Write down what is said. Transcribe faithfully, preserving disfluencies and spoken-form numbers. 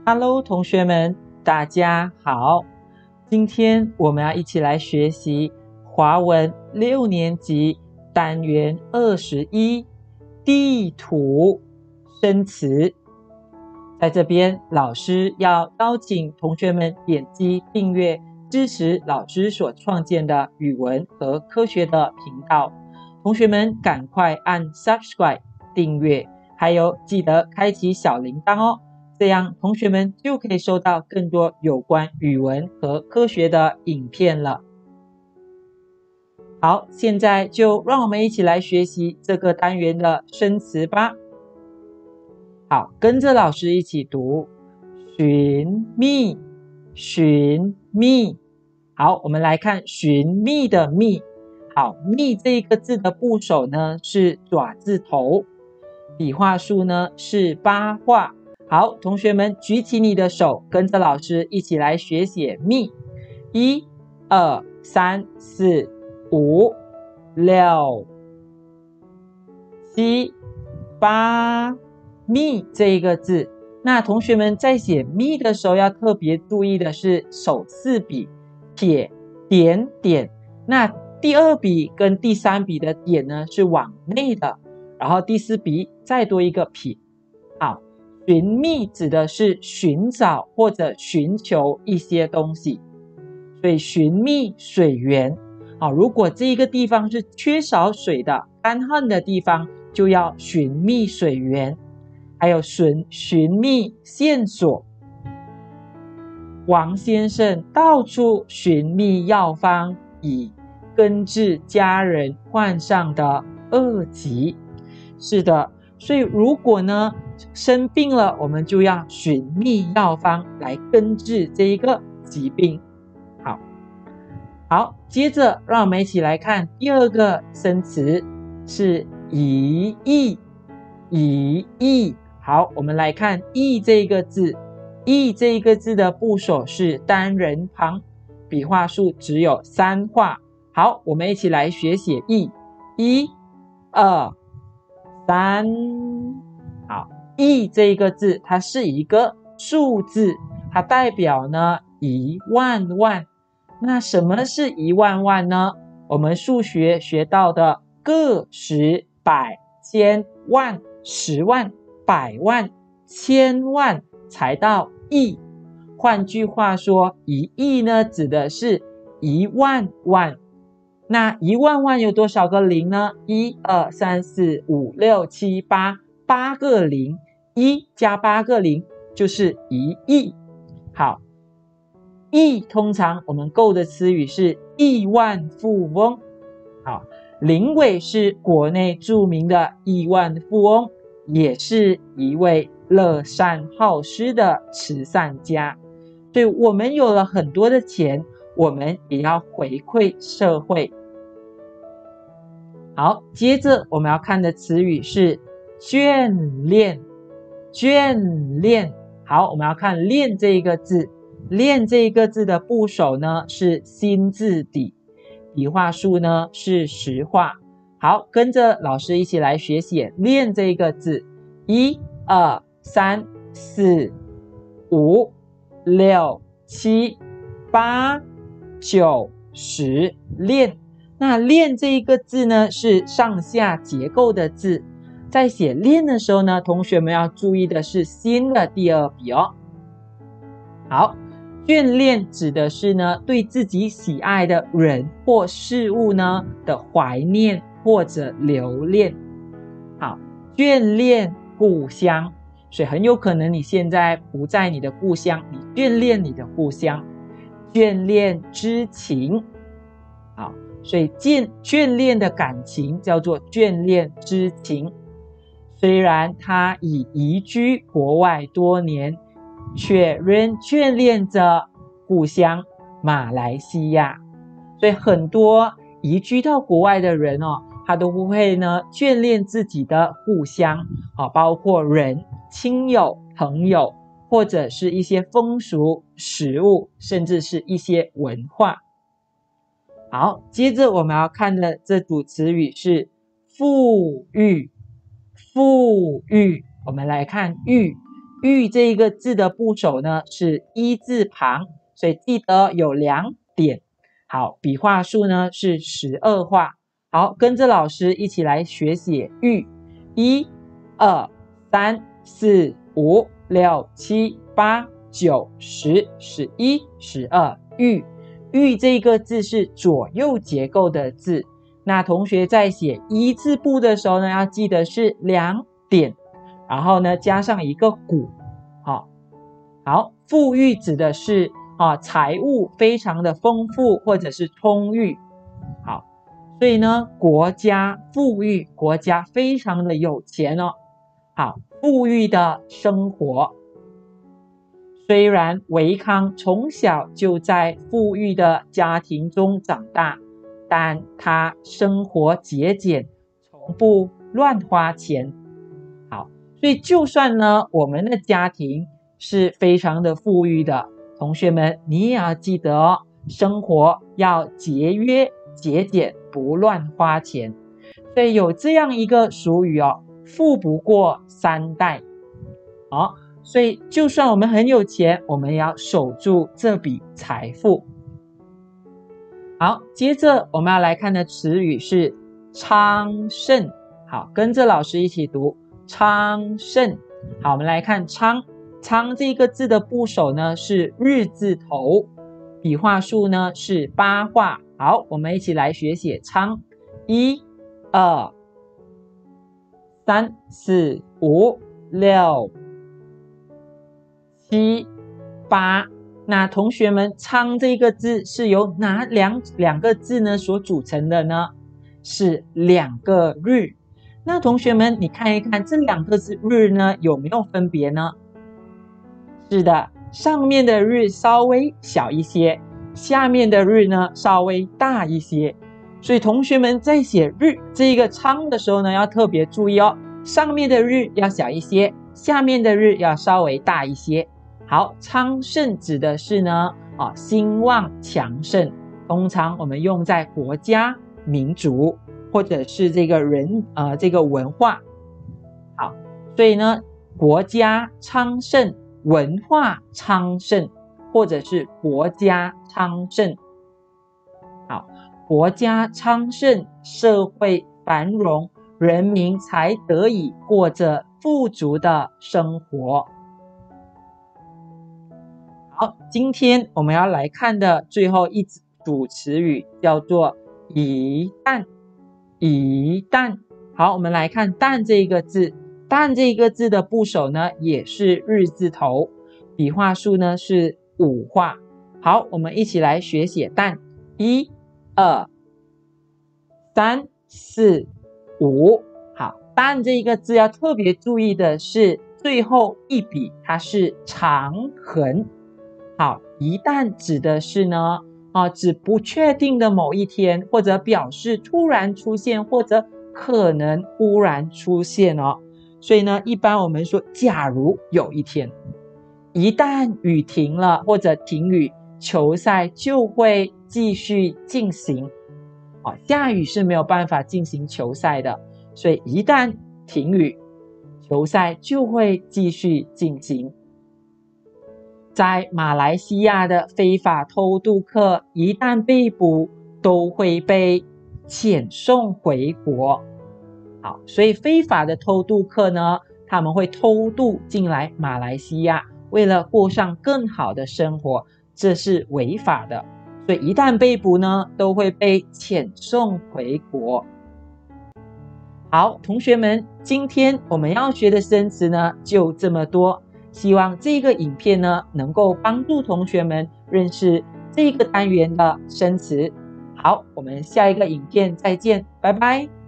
Hello， 同学们，大家好。今天我们要一起来学习华文六年级单元二十一地图生词。在这边，老师要邀请同学们点击订阅，支持老师所创建的语文和科学的频道。同学们赶快按 subscribe 订阅，还有记得开启小铃铛哦。这样同学们就可以收到更多有关语文和科学的影片了。好，现在就让我们一起来学习这个单元的生词吧。好，跟着老师一起读寻觅，寻觅。好，我们来看寻觅的觅。好，觅这个字的部首呢是爪字头，笔画数呢是八画。好，同学们举起你的手，跟着老师一起来学写觅。一、二、三、四、五、六、七、八，觅这一个字。那同学们在写觅的时候要特别注意的是首四笔撇、点、点。那第二笔跟第三笔的点呢是往内的，然后第四笔再多一个撇。好，寻觅指的是寻找或者寻求一些东西，所以寻觅水源。好，如果这一个地方是缺少水的、干旱的地方，就要寻觅水源。还有寻寻觅线索。王先生到处寻觅药方，以根治家人患上的恶疾。是的，所以如果呢生病了，我们就要寻觅药方来根治这一个疾病。好，好，接着让我们一起来看第二个生词是一役，一役。好，我们来看役这个字，役这个字的部首是单人旁，笔画数只有三画。好，我们一起来学写役。一、二、三。好，亿这个字它是一个数字，它代表呢一万万。那什么是一万万呢？我们数学学到的个、十、百、千、万、十万、百万、千万才到亿。换句话说，一亿呢指的是一万万。那一万万有多少个零呢？一、二、三、四、五、六、七、八，八个零，一加八个零就是一亿。好，亿通常我们构的词语是亿万富翁。好，林伟是国内著名的亿万富翁，也是一位乐善好施的慈善家。所以我们有了很多的钱，我们也要回馈社会。好，接着我们要看的词语是眷恋，眷恋。好，我们要看恋这一个字，恋这一个字的部首呢是心字底，笔画数呢是十画。好，跟着老师一起来学写恋这一个字。一、二、三、四、五、六、七、八、九、十，恋。那恋这一个字呢是上下结构的字，在写恋的时候呢，同学们要注意的是心的第二笔哦。好，眷恋指的是呢对自己喜爱的人或事物呢的怀念或者留恋。好，眷恋故乡，所以很有可能你现在不在你的故乡，你眷恋你的故乡。眷恋之情。好，所以眷眷恋的感情叫做眷恋之情。虽然他已移居国外多年，却仍眷恋着故乡马来西亚。所以很多移居到国外的人哦，他都不会呢眷恋自己的故乡，啊，包括人、亲友、朋友，或者是一些风俗、食物，甚至是一些文化。好，接着我们要看的这组词语是富裕，富裕。我们来看裕， 玉这一个字的部首呢是一字旁，所以记得有两点。好，笔画数呢是十二画。好，跟着老师一起来学写玉。一、二、三、四、五、六、七、八、九、十、十一、十二，玉。玉这个字是左右结构的字。那同学在写一字部的时候呢，要记得是两点，然后呢加上一个古。好，好，富裕指的是啊财物非常的丰富或者是充裕。好，所以呢国家富裕，国家非常的有钱哦。好，富裕的生活。虽然维康从小就在富裕的家庭中长大，但他生活节俭，从不乱花钱。好，所以就算呢我们的家庭是非常的富裕的，同学们你也要记得哦，生活要节约节俭，不乱花钱。所以有这样一个俗语哦，富不过三代。好，所以就算我们很有钱，我们也要守住这笔财富。好，接着我们要来看的词语是昌盛。好，跟着老师一起读昌盛。好，我们来看昌。昌这个字的部首呢是日字头，笔画数呢是八画。好，我们一起来学写昌。一、二、三、四、五、六、七、八。那同学们，昌这个字是由哪两两个字呢所组成的呢？是两个日。那同学们，你看一看这两个字日呢有没有分别呢？是的，上面的日稍微小一些，下面的日呢稍微大一些。所以同学们在写日这一个昌的时候呢，要特别注意哦，上面的日要小一些，下面的日要稍微大一些。好，昌盛指的是呢啊兴旺强盛，通常我们用在国家、民族或者是这个人呃这个文化。好，所以呢国家昌盛，文化昌盛，或者是国家昌盛。好，国家昌盛，社会繁荣，人民才得以过着富足的生活。好，今天我们要来看的最后一组词语叫做一旦。一旦。好，我们来看旦这个字。旦这个字的部首呢也是日字头，笔画数呢是五画。好，我们一起来学写旦。一、二、三、四、五。好，旦这个字要特别注意的是最后一笔它是长横。好，一旦指的是呢啊，指不确定的某一天，或者表示突然出现，或者可能忽然出现哦。所以呢，一般我们说，假如有一天，一旦雨停了或者停雨，球赛就会继续进行。啊，下雨是没有办法进行球赛的，所以一旦停雨，球赛就会继续进行。在马来西亚的非法偷渡客一旦被捕，都会被遣送回国。好，所以非法的偷渡客呢，他们会偷渡进来马来西亚，为了过上更好的生活，这是违法的。所以一旦被捕呢，都会被遣送回国。好，同学们，今天我们要学的生词呢，就这么多。希望这个影片呢，能够帮助同学们认识这个单元的生词。好，我们下一个影片再见，拜拜。